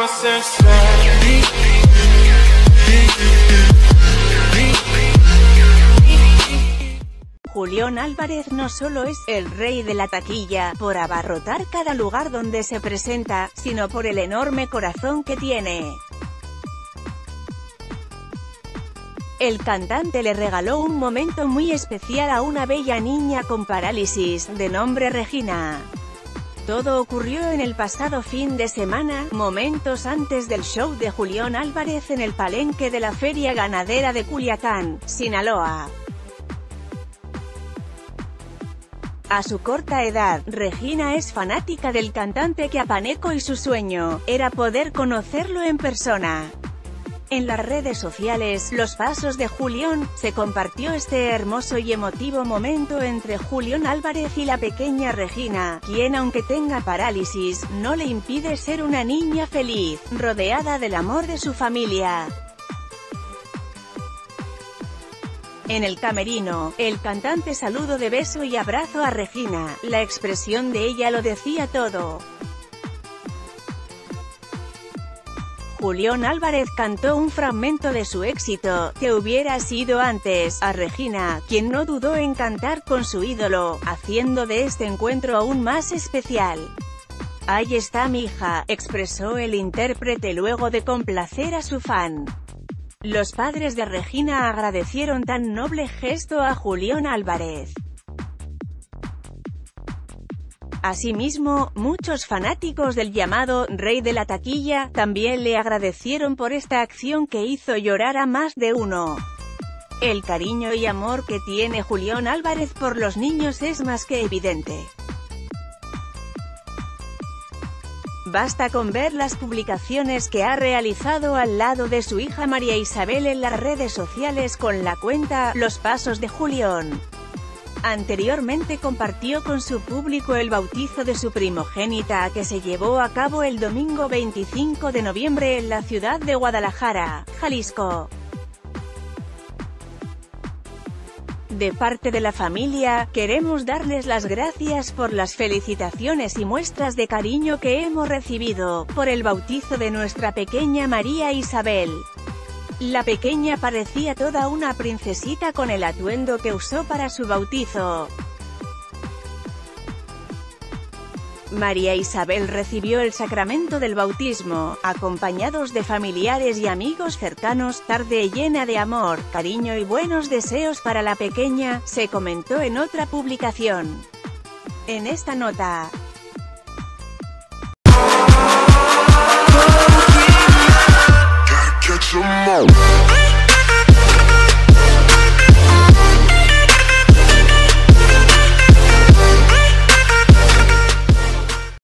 Julián Álvarez no solo es el rey de la taquilla, por abarrotar cada lugar donde se presenta, sino por el enorme corazón que tiene. El cantante le regaló un momento muy especial a una bella niña con parálisis, de nombre Regina. Todo ocurrió en el pasado fin de semana, momentos antes del show de Julián Álvarez en el palenque de la Feria Ganadera de Culiacán, Sinaloa. A su corta edad, Regina es fanática del cantante chiapaneco y su sueño era poder conocerlo en persona. En las redes sociales, Los Pasos de Julián, se compartió este hermoso y emotivo momento entre Julián Álvarez y la pequeña Regina, quien aunque tenga parálisis, no le impide ser una niña feliz, rodeada del amor de su familia. En el camerino, el cantante saludó de beso y abrazo a Regina, la expresión de ella lo decía todo. Julián Álvarez cantó un fragmento de su éxito, "Que hubiera sido antes", a Regina, quien no dudó en cantar con su ídolo, haciendo de este encuentro aún más especial. "Ahí está mi hija", expresó el intérprete luego de complacer a su fan. Los padres de Regina agradecieron tan noble gesto a Julián Álvarez. Asimismo, muchos fanáticos del llamado "Rey de la Taquilla" también le agradecieron por esta acción que hizo llorar a más de uno. El cariño y amor que tiene Julián Álvarez por los niños es más que evidente. Basta con ver las publicaciones que ha realizado al lado de su hija María Isabel en las redes sociales con la cuenta Los Pasos de Julián. Anteriormente compartió con su público el bautizo de su primogénita que se llevó a cabo el domingo 25 de noviembre en la ciudad de Guadalajara, Jalisco. De parte de la familia, queremos darles las gracias por las felicitaciones y muestras de cariño que hemos recibido, por el bautizo de nuestra pequeña María Isabel. La pequeña parecía toda una princesita con el atuendo que usó para su bautizo. María Isabel recibió el sacramento del bautismo, acompañados de familiares y amigos cercanos, tarde llena de amor, cariño y buenos deseos para la pequeña, se comentó en otra publicación. En esta nota,